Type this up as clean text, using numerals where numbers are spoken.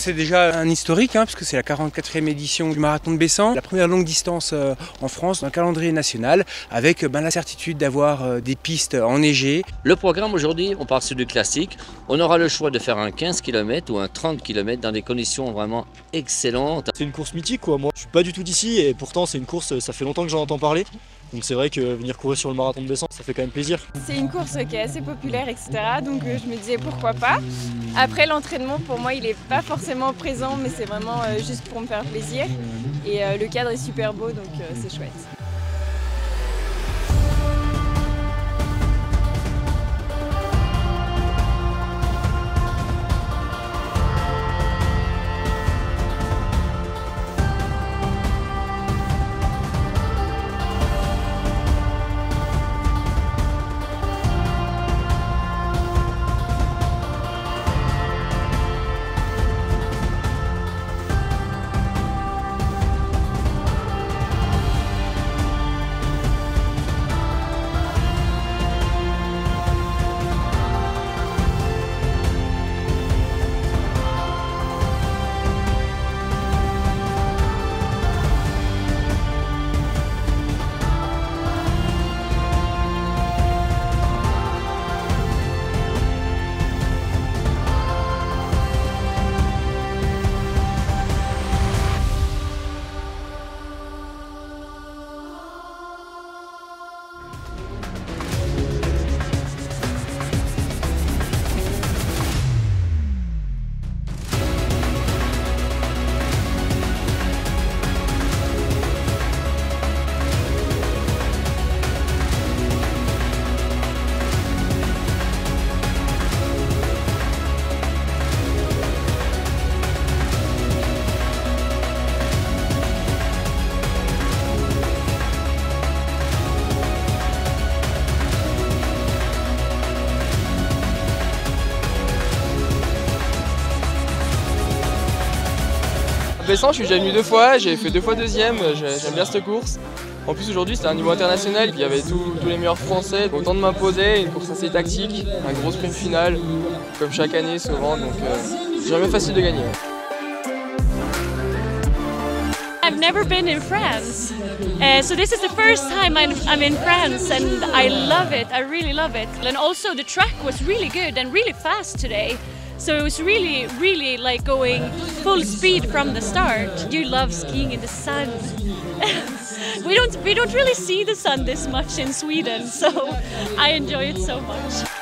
C'est déjà un historique, parce que c'est la 44e édition du marathon de Bessan, la première longue distance en France dans le calendrier national, avec la certitude d'avoir des pistes enneigées. Le programme aujourd'hui, on part sur du classique. On aura le choix de faire un 15 km ou un 30 km dans des conditions vraiment excellentes. C'est une course mythique quoi, moi je suis pas du tout d'ici et pourtant c'est une course, ça fait longtemps que j'en entends parler. Donc c'est vrai que venir courir sur le marathon de Bessan, ça fait quand même plaisir. C'est une course qui est assez populaire, etc. Donc je me disais pourquoi pas. Après l'entraînement pour moi il n'est pas forcément présent, mais c'est vraiment juste pour me faire plaisir. Et le cadre est super beau, donc c'est chouette. Bessan, je suis déjà venu 2 fois, j'ai fait 2 fois deuxième, j'aime bien cette course. En plus aujourd'hui c'était un niveau international, il y avait tous les meilleurs français, autant de m'imposer, une course assez tactique, un gros sprint final, comme chaque année souvent, donc jamais facile de gagner. I've never been in France, so this is the first time I'm in France and I love it, I really love it. And also the track was really good and really fast today. So it was really like going full speed from the start. You love skiing in the sun. We don't really see the sun this much in Sweden, so I enjoy it so much.